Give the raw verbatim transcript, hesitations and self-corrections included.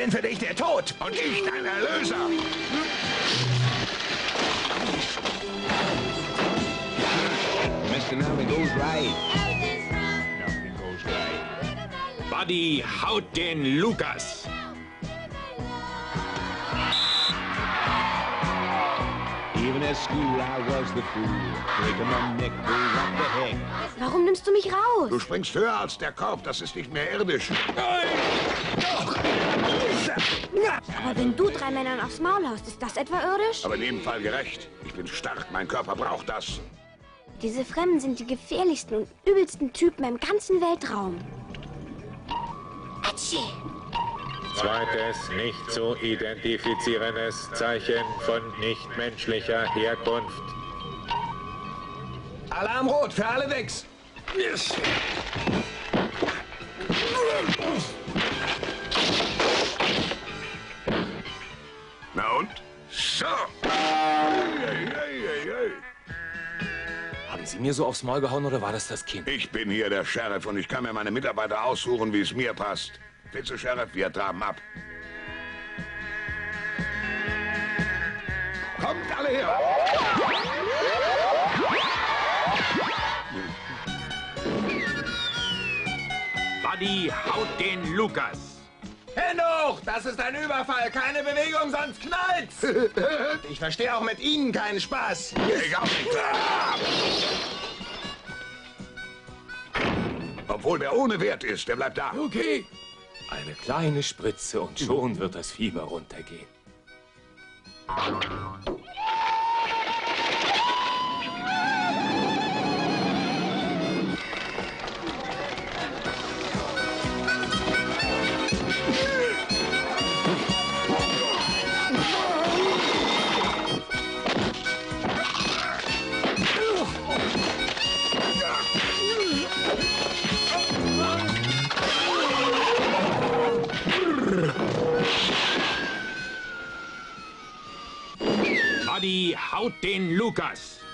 bin für dich der Tod und ich dein Erlöser. Mister Nothing goes right. Nothing goes right. Buddy haut den Lukas. Even at school, I was the fool. Breaking my neck, oh, what the heck. Warum nimmst du mich raus? Du springst höher als der Korb, das ist nicht mehr irdisch. Nein! Doch! Aber wenn du drei Männern aufs Maul haust, ist das etwa irdisch? Aber in jedem Fall gerecht. Ich bin stark, mein Körper braucht das. Diese Fremden sind die gefährlichsten und übelsten Typen im ganzen Weltraum. Atschi! Zweites nicht zu identifizierendes Zeichen von nichtmenschlicher Herkunft. Alarm rot für alle Decks. Na und? So. Hey, hey, hey, hey. Haben Sie mir so aufs Maul gehauen oder war das das Kind? Ich bin hier der Sheriff und ich kann mir meine Mitarbeiter aussuchen, wie es mir passt. Vize-Sheriff, wir traben ab. Kommt alle her! Buddy haut den Lukas. Hände hoch! Das ist ein Überfall. Keine Bewegung, sonst knallt's. Ich verstehe auch mit Ihnen keinen Spaß. Ich auch nicht. Obwohl der ohne Wert ist, der bleibt da. Okay. Eine kleine Spritze und schon wird das Fieber runtergehen. Buddy haut den Lukas.